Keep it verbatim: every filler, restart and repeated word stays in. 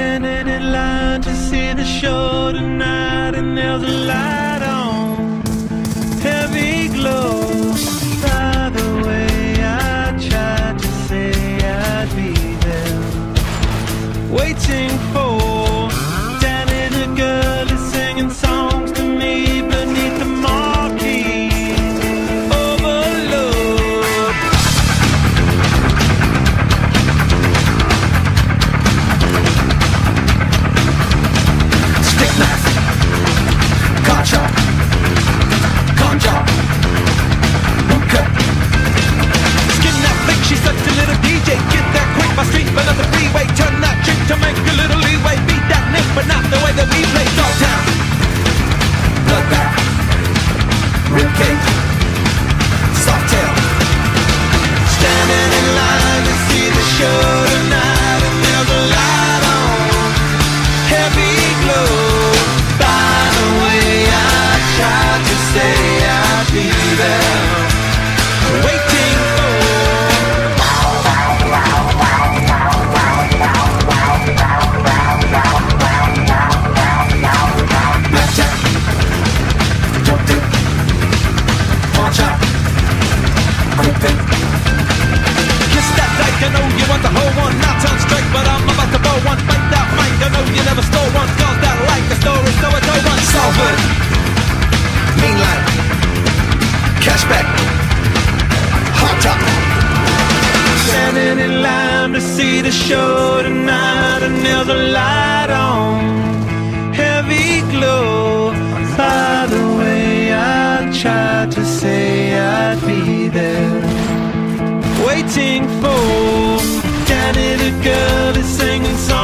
Standing in line to see the show tonight, and there's a light on, heavy glow. By the way, I tried to say I'd be there, waiting for Danny the girl is singing songs to me beneath the marquee. Overload. Stick knife, car chop, con job, boot cut. Skin that flick, she's such a little D J. Get that quick, my street, but on the freeway. Turn that chick to make a little leeway. Beat that nick, but not the way that we play. Dogtown, bloodbath, ribcage, soft tail. Standing in line to see the show tonight, and there's a light on, heavy glow. By the way, I tried to say I'd be there, waiting for blackjack, dope dip, pawn shop, quick pick. Kiss that dyke, I know you want the whole one. Now turn straight, but I'm about to blow one. Fight that mic, I know you never stole one. Girls that like the story, so I don't run. Salford, mean line, cashback, hot top. Standing in line to see the show tonight, and there's a light on, heavy glow. By the way, I tried to say I'd be there, waiting for Danny the girl is singing songs.